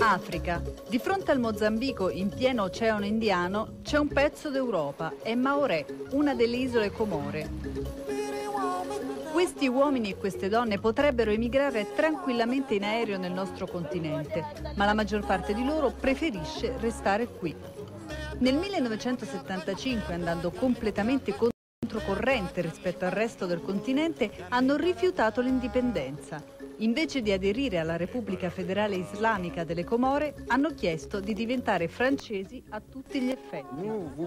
Africa. Di fronte al Mozambico, in pieno Oceano Indiano, c'è un pezzo d'Europa, è Maorè, una delle isole Comore. Questi uomini e queste donne potrebbero emigrare tranquillamente in aereo nel nostro continente, ma la maggior parte di loro preferisce restare qui. Nel 1975, andando completamente controcorrente rispetto al resto del continente, hanno rifiutato l'indipendenza. Invece di aderire alla Repubblica Federale Islamica delle Comore, hanno chiesto di diventare francesi a tutti gli effetti.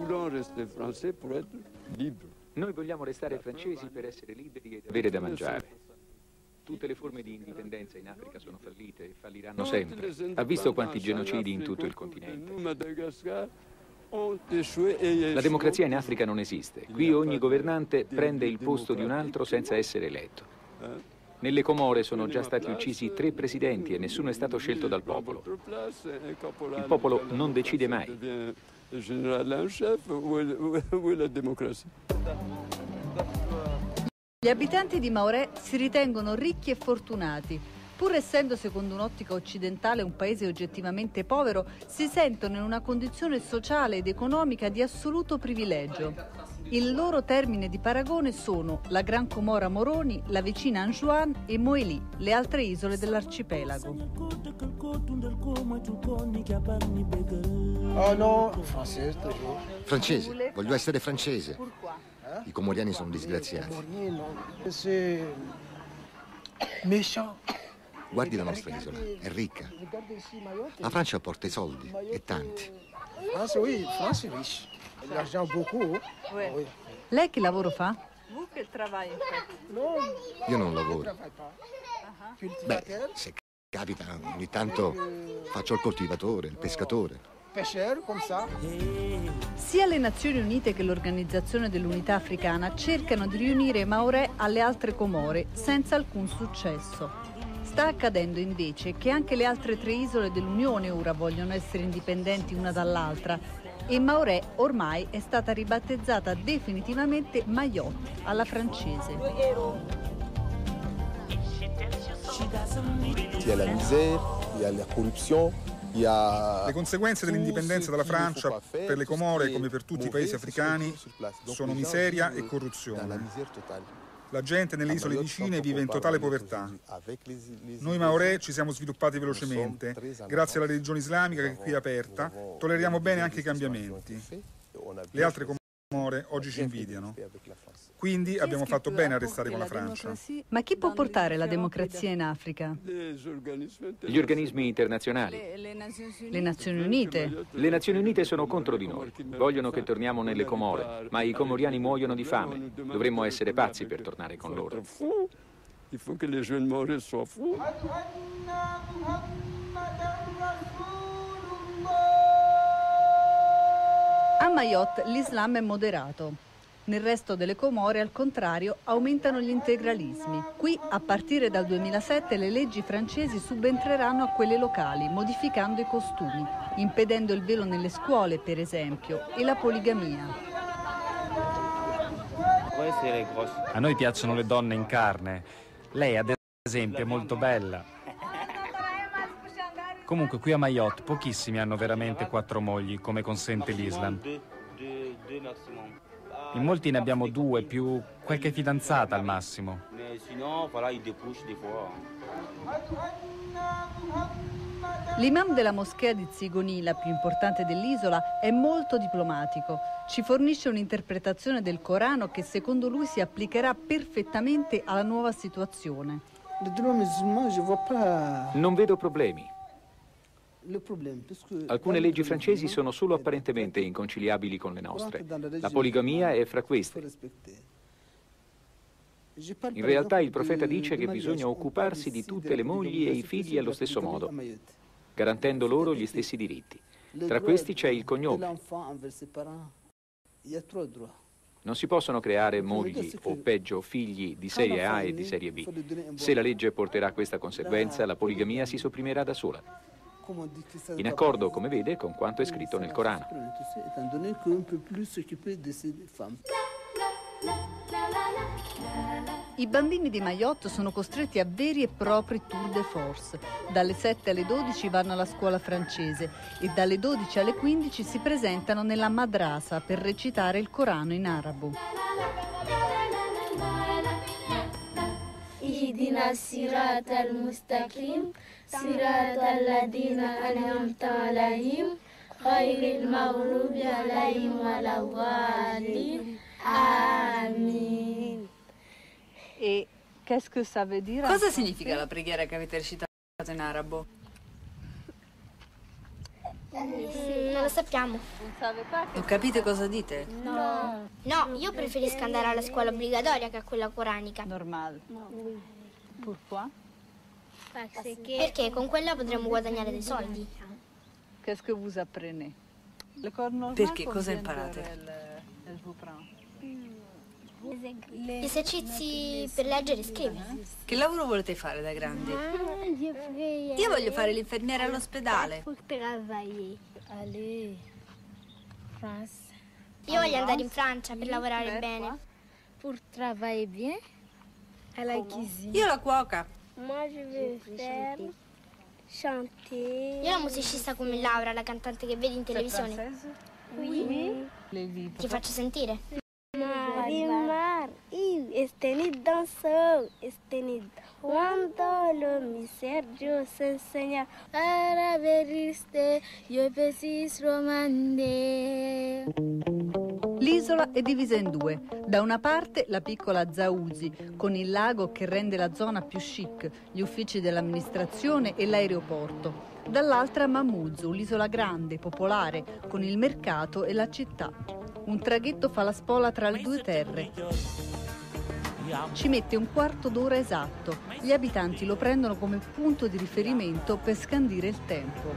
Noi vogliamo restare francesi per essere liberi ed avere da mangiare. Tutte le forme di indipendenza in Africa sono fallite e falliranno sempre. Ha visto quanti genocidi in tutto il continente. La democrazia in Africa non esiste. Qui ogni governante prende il posto di un altro senza essere eletto. Nelle Comore sono già stati uccisi 3 presidenti e nessuno è stato scelto dal popolo. Il popolo non decide mai. Gli abitanti di Maorè si ritengono ricchi e fortunati. Pur essendo secondo un'ottica occidentale un paese oggettivamente povero, si sentono in una condizione sociale ed economica di assoluto privilegio. Il loro termine di paragone sono la Gran Comora Moroni, la vicina Anjouan e Moélie, le altre isole dell'arcipelago. Oh no, francese, francese, voglio essere francese. I comoriani sono disgraziati. Guardi la nostra isola, è ricca. La Francia porta i soldi, e tanti. Lei che lavoro fa? Io non lavoro. Beh, se capita, ogni tanto faccio il coltivatore, il pescatore. Sia le Nazioni Unite che l'Organizzazione dell'Unità Africana cercano di riunire Maorè alle altre Comore senza alcun successo. Sta accadendo invece che anche le altre 3 isole dell'Unione ora vogliono essere indipendenti una dall'altra e Maorè ormai è stata ribattezzata definitivamente Mayotte alla francese. Il y a la misère, il y a la corruzione. Le conseguenze dell'indipendenza dalla Francia per le Comore, come per tutti i paesi africani, sono miseria e corruzione. La gente nelle isole vicine vive in totale povertà. Noi Maorè ci siamo sviluppati velocemente. Grazie alla religione islamica che qui è aperta, tolleriamo bene anche i cambiamenti. Le altre Comore oggi ci invidiano. Quindi abbiamo fatto bene a restare con la Francia. Ma chi può portare la democrazia in Africa? Gli organismi internazionali. Le Nazioni Unite. Le Nazioni Unite sono contro di noi. Vogliono che torniamo nelle Comore, ma i comoriani muoiono di fame. Dovremmo essere pazzi per tornare con loro. A Mayotte l'Islam è moderato. Nel resto delle Comore, al contrario, aumentano gli integralismi. Qui, a partire dal 2007, le leggi francesi subentreranno a quelle locali, modificando i costumi, impedendo il velo nelle scuole, per esempio, e la poligamia. A noi piacciono le donne in carne. Lei, ad esempio, è molto bella. Comunque, qui a Mayotte, pochissimi hanno veramente 4 mogli, come consente l'Islam. In molti ne abbiamo 2, più qualche fidanzata al massimo. L'imam della moschea di Zigoni, la più importante dell'isola, è molto diplomatico. Ci fornisce un'interpretazione del Corano che secondo lui si applicherà perfettamente alla nuova situazione. Non vedo problemi. Alcune leggi francesi sono solo apparentemente inconciliabili con le nostre. La poligamia è fra queste. In realtà il profeta dice che bisogna occuparsi di tutte le mogli e i figli allo stesso modo, garantendo loro gli stessi diritti. Tra questi c'è il cognome. Non si possono creare mogli o peggio figli di serie A e di serie B. Se la legge porterà questa conseguenza, la poligamia si sopprimerà da sola, in accordo, come vede, con quanto è scritto nel Corano. La, la, la, la, la, la, la. I bambini di Mayotte sono costretti a veri e propri tour de force. Dalle 7 alle 12 vanno alla scuola francese e dalle 12 alle 15 si presentano nella madrasa per recitare il Corano in arabo. اهدنا الصراط المستقيم صراط الذين أنعمت عليهم غير المغضوب عليهم ولا الضالين آمين. E qu'est-ce que ça veut dire? Cosa significa la preghiera che avete recitato in arabo? Non lo sappiamo. Non capite cosa dite? No, io preferisco andare alla scuola obbligatoria che a quella coranica. Normal. Pourquoi? Perché con quella potremo guadagnare dei soldi. Qu'est-ce que vous apprenez? Perché cosa imparate? Gli esercizi per leggere e scrivere. Che lavoro volete fare da grandi? Io voglio fare l'infermiera all'ospedale. Io voglio andare in Francia per lavorare bene. Io la cuoca. Io la musicista come Laura, la cantante che vedi in televisione. Ti faccio sentire. Marimar, estenid dançou, estenid quando mi Sergio se insegna a veriste, io pesis romande. L'isola è divisa in due. Da una parte la piccola Zaouzi, con il lago che rende la zona più chic, gli uffici dell'amministrazione e l'aeroporto. Dall'altra Mamoudzou, l'isola grande, popolare, con il mercato e la città. Un traghetto fa la spola tra le due terre. Ci mette un quarto d'ora esatto. Gli abitanti lo prendono come punto di riferimento per scandire il tempo.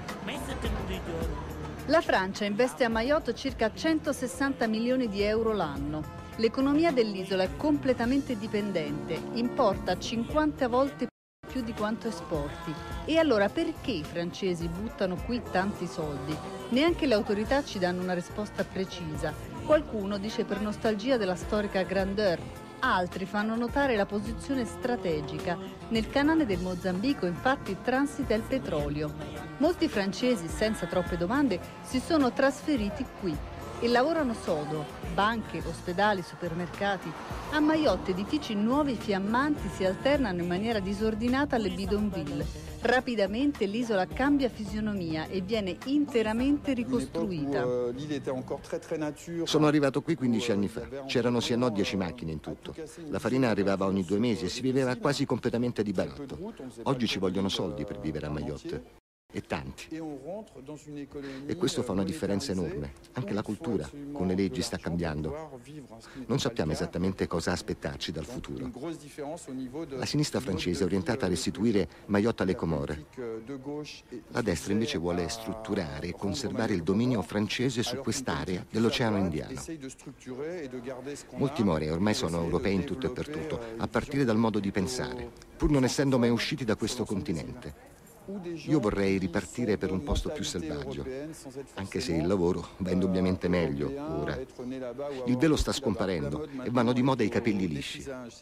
La Francia investe a Mayotte circa 160 milioni di euro l'anno. L'economia dell'isola è completamente dipendente, importa 50 volte più di quanto esporti. E allora perché i francesi buttano qui tanti soldi? Neanche le autorità ci danno una risposta precisa. Qualcuno dice per nostalgia della storica grandeur, altri fanno notare la posizione strategica. Nel canale del Mozambico infatti transita il petrolio. Molti francesi, senza troppe domande, si sono trasferiti qui e lavorano sodo. Banche, ospedali, supermercati. A Mayotte edifici nuovi e fiammanti si alternano in maniera disordinata alle bidonville. Rapidamente l'isola cambia fisionomia e viene interamente ricostruita. Sono arrivato qui 15 anni fa. C'erano sì e no 10 macchine in tutto. La farina arrivava ogni 2 mesi e si viveva quasi completamente di baratto. Oggi ci vogliono soldi per vivere a Mayotte. E tanti. E questo fa una differenza enorme. Anche la cultura, con le leggi, sta cambiando. Non sappiamo esattamente cosa aspettarci dal futuro. La sinistra francese è orientata a restituire Mayotte alle Comore. La destra invece vuole strutturare e conservare il dominio francese su quest'area dell'Oceano Indiano. Molti Mori ormai sono europei in tutto e per tutto, a partire dal modo di pensare, pur non essendo mai usciti da questo continente. Io vorrei ripartire per un posto più selvaggio, anche se il lavoro va indubbiamente meglio ora. Il velo sta scomparendo e vanno di moda i capelli lisci.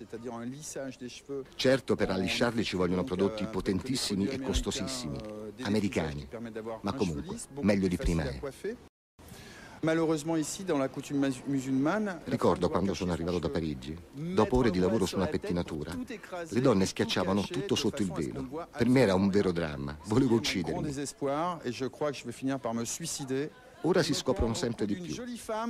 Certo, per allisciarli ci vogliono prodotti potentissimi e costosissimi, americani, ma comunque meglio di prima è. Ricordo quando sono arrivato da Parigi, dopo ore di lavoro su una pettinatura, le donne schiacciavano tutto sotto il velo. Per me era un vero dramma, volevo uccidermi. Ora si scoprono sempre di più.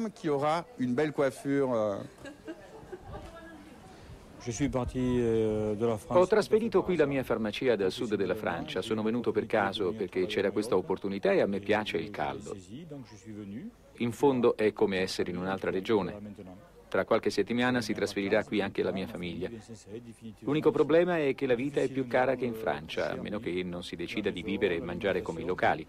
Ho trasferito qui la mia farmacia dal sud della Francia. Sono venuto per caso perché c'era questa opportunità e a me piace il caldo. In fondo è come essere in un'altra regione. Tra qualche settimana si trasferirà qui anche la mia famiglia. L'unico problema è che la vita è più cara che in Francia, a meno che non si decida di vivere e mangiare come i locali.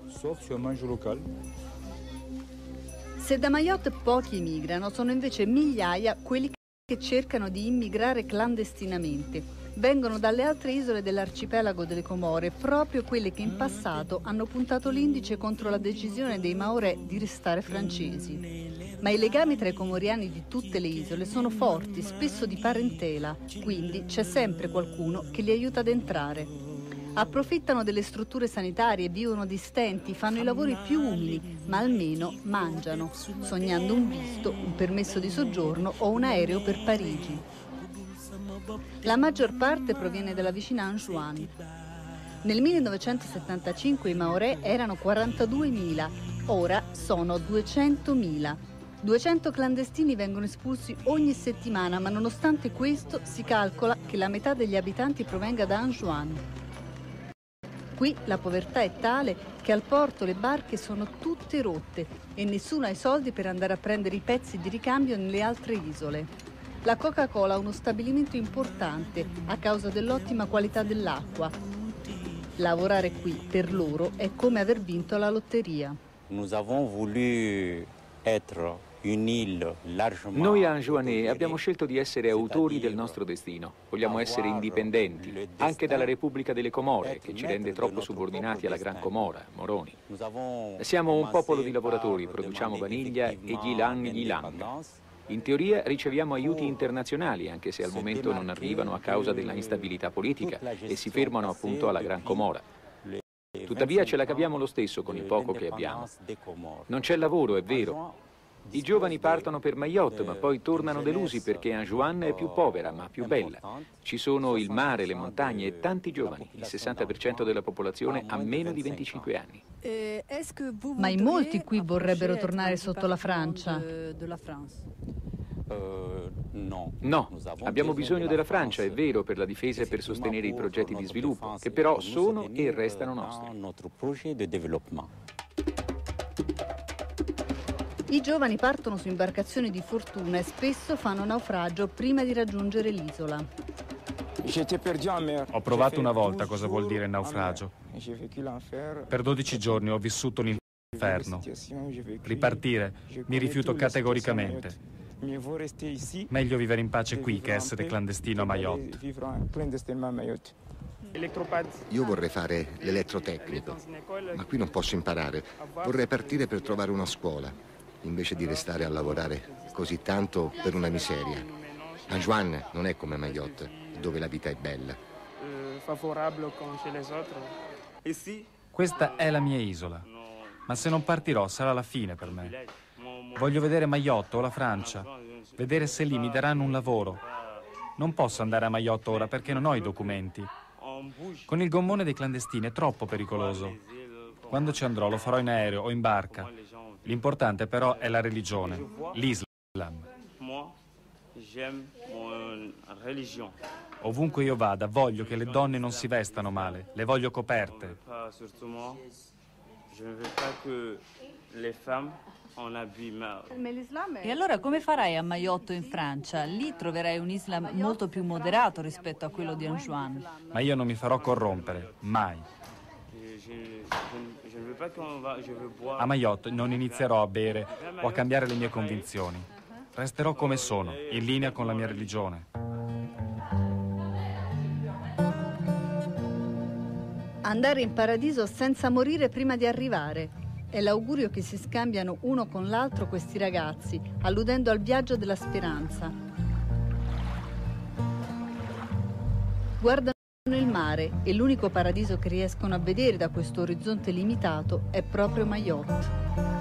Se da Mayotte pochi emigrano, sono invece migliaia quelli che cercano di immigrare clandestinamente. Vengono dalle altre isole dell'arcipelago delle Comore, proprio quelle che in passato hanno puntato l'indice contro la decisione dei Maoré di restare francesi. Ma i legami tra i comoriani di tutte le isole sono forti, spesso di parentela, quindi c'è sempre qualcuno che li aiuta ad entrare. Approfittano delle strutture sanitarie, vivono di stenti, fanno i lavori più umili, ma almeno mangiano, sognando un visto, un permesso di soggiorno o un aereo per Parigi. La maggior parte proviene dalla vicina Anjouan. Nel 1975 i Maoré erano 42.000, ora sono 200.000. 200 clandestini vengono espulsi ogni settimana, ma nonostante questo si calcola che la metà degli abitanti provenga da Anjouan. Qui la povertà è tale che al porto le barche sono tutte rotte e nessuno ha i soldi per andare a prendere i pezzi di ricambio nelle altre isole. La Coca-Cola ha uno stabilimento importante a causa dell'ottima qualità dell'acqua. Lavorare qui per loro è come aver vinto la lotteria. Noi Anjouanais abbiamo scelto di essere autori del nostro destino. Vogliamo essere indipendenti, anche dalla Repubblica delle Comore, che ci rende troppo subordinati alla Gran Comora, Moroni. Siamo un popolo di lavoratori, produciamo vaniglia e ylang. In teoria riceviamo aiuti internazionali, anche se al momento non arrivano a causa della instabilità politica e si fermano appunto alla Gran Comora. Tuttavia ce la caviamo lo stesso con il poco che abbiamo. Non c'è lavoro, è vero. I giovani partono per Mayotte, ma poi tornano delusi perché Anjouan è più povera, ma più bella. Ci sono il mare, le montagne e tanti giovani. Il 60% della popolazione ha meno di 25 anni. Ma in molti qui vorrebbero tornare sotto la Francia. No, abbiamo bisogno della Francia, è vero, per la difesa e per sostenere i progetti di sviluppo, che però sono e restano nostri. I giovani partono su imbarcazioni di fortuna e spesso fanno naufragio prima di raggiungere l'isola. Ho provato una volta cosa vuol dire naufragio. Per 12 giorni ho vissuto l'inferno. Ripartire mi rifiuto categoricamente. Meglio vivere in pace qui che essere clandestino a Mayotte. Io vorrei fare l'elettrotecnico, ma qui non posso imparare. Vorrei partire per trovare una scuola, invece di restare a lavorare così tanto per una miseria. Anjouan non è come Mayotte, dove la vita è bella. Questa è la mia isola, ma se non partirò sarà la fine per me. Voglio vedere Mayotte o la Francia, vedere se lì mi daranno un lavoro. Non posso andare a Mayotte ora perché non ho i documenti. Con il gommone dei clandestini è troppo pericoloso. Quando ci andrò lo farò in aereo o in barca. L'importante però è la religione, l'Islam. Ovunque io vada, voglio che le donne non si vestano male, le voglio coperte. E allora come farai a Mayotte o in Francia? Lì troverai un Islam molto più moderato rispetto a quello di Anjouan. Ma io non mi farò corrompere, mai. A Mayotte non inizierò a bere o a cambiare le mie convinzioni. Resterò come sono, in linea con la mia religione. Andare in paradiso senza morire prima di arrivare. È l'augurio che si scambiano uno con l'altro questi ragazzi, alludendo al viaggio della speranza. Guardano il mare e l'unico paradiso che riescono a vedere da questo orizzonte limitato è proprio Mayotte.